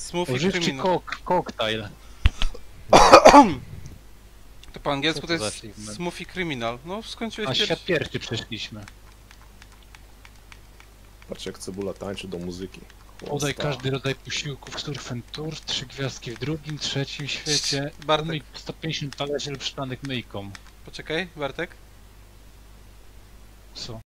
Smoothie Używczy Criminal. koktajl. To po angielsku Co to to jest za achievement? Smoothie Criminal. No, skończyłeś A pierwszy. świat pierwszy przeszliśmy. Patrz jak cebula tańczy do muzyki. Podaj Chłosta. każdy rodzaj posiłków Surf and Tour, 3 gwiazdki w drugim, trzecim świecie. Bartek. Umyj 150 talerzy lub szklanek myjką. Poczekaj, Bartek. Co?